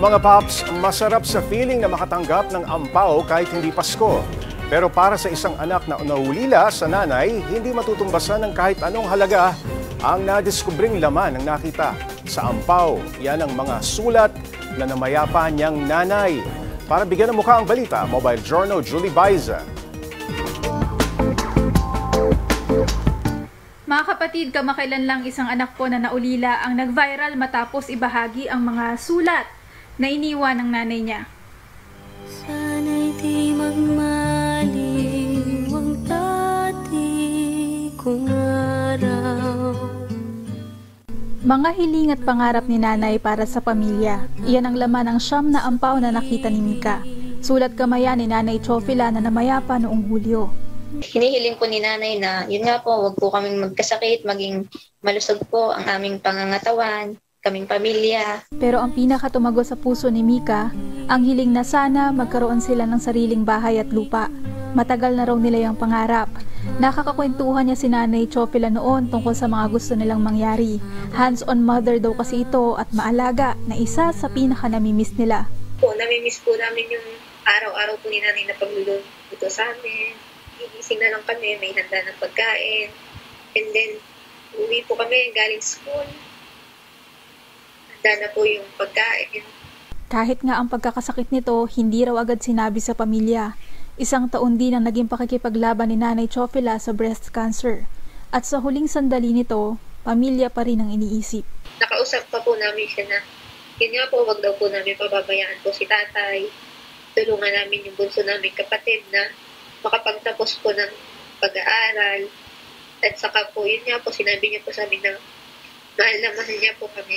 Mga paps, masarap sa feeling na makatanggap ng ampaw kahit hindi Pasko. Pero para sa isang anak na naulila sa nanay, hindi matutumbasan ng kahit anong halaga ang nadiskubring laman ng nakita. Sa ampaw, yan ang mga sulat na namayapa niyang nanay. Para bigyan ng mukha ang balita, Mobile Journal Julie Baiza. Mga kapatid, kamakailan lang isang anak po na naulila ang nag-viral matapos ibahagi ang mga sulat na iniwan ng nanay niya. Sana'y di magmaliw ang dati kong araw. Mga hiling at pangarap ni nanay para sa pamilya. Iyan ang laman ng siyam na ampaw na nakita ni Mika. Sulat kamaya ni Nanay Chofila na namayapa noong Hulyo. Hinihiling po ni nanay na, yun nga po, wag po kaming magkasakit, maging malusog po ang aming pangangatawan, kaming pamilya. Pero ang pinakatumago sa puso ni Mika, ang hiling na sana magkaroon sila ng sariling bahay at lupa. Matagal na raw nila yung pangarap. Nakakakwentuhan niya si Nanay Chofila noon tungkol sa mga gusto nilang mangyari. Hands-on mother daw kasi ito at maalaga na isa sa pinaka-namimiss nila. Namimiss po namin yung araw-araw po ni nanay na pagluluto sa amin. Gigising na lang kami, may handa ng pagkain. And then, uwi po kami galing school. Handa na po yung pagkain. Kahit nga ang pagkakasakit nito, hindi raw agad sinabi sa pamilya. Isang taon din ang naging pakikipaglaban ni Nanay Chofila sa breast cancer. At sa huling sandali nito, pamilya pa rin ang iniisip. Nakausap pa po namin siya na, yun nga po, wag daw po namin pababayaan po si tatay. Tulungan namin yung bunso namin kapatid na makapagtapos po ng pag-aaral. At saka po, yun nga po, sinabi niya po sa amin na mahal na mahal niya po kami.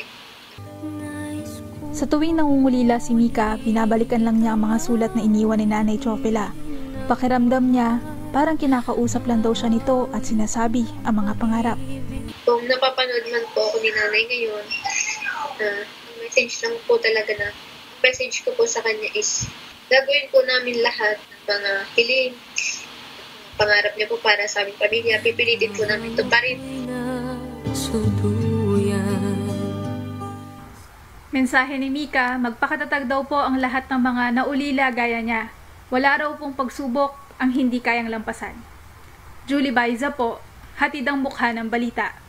Sa tuwing nangungulila si Mika, binabalikan lang niya ang mga sulat na iniwan ni Nanay Chofila. Pakiramdam niya, parang kinakausap lang daw siya nito at sinasabi ang mga pangarap. Kung napapanood man po ako ni nanay ngayon, ang message lang po talaga na, message ko po sa kanya is, gagawin po namin lahat ng mga hiling, pangarap niya po para sa aming pamilya, pipilitin po namin ito pa rin. Mensahe ni Mika, magpakatatag daw po ang lahat ng mga naulila gaya niya. Wala raw pong pagsubok ang hindi kayang lampasan. Julie Baiza po, hatid ang mukha ng balita.